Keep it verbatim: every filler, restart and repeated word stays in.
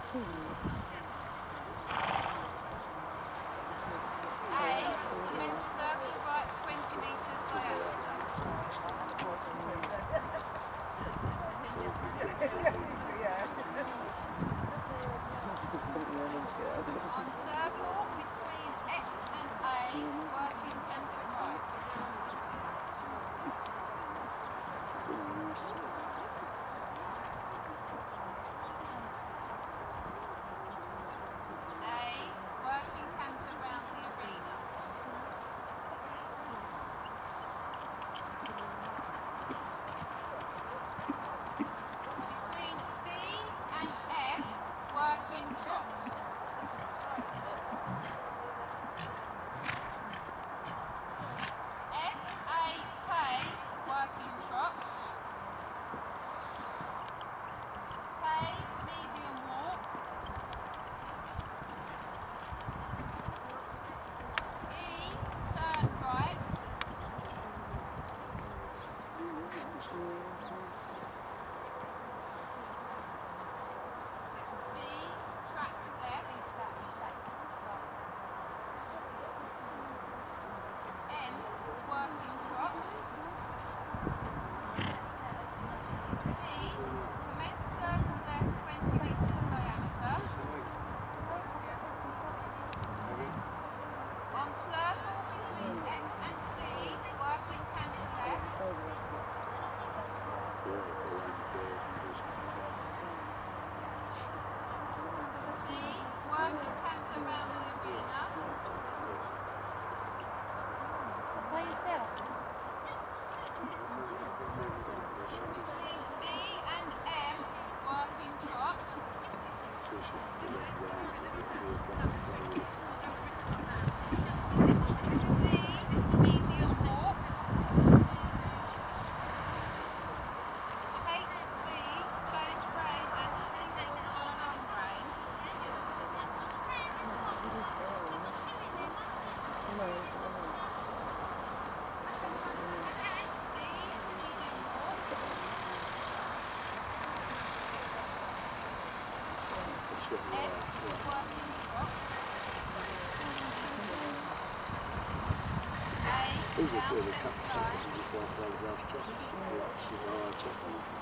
commence circle right twenty metres diameter. On circle between X and A, working centre right. A, working canter round the arena. Between B and F, working trot. F, A, K, working trot. K, medium walk. E, turn right. D, track left. M, working trot. C, commence circle left twenty metres diameter. On circle between X and C, working canter left. C, working canter round the arena. By yourself. Between B and M, working trot. C, medium walk. Take B, change rein and leave it to the home rein. D, medium walk. F, working trot. A, These are down clearly centre cut line. just one for the last chop.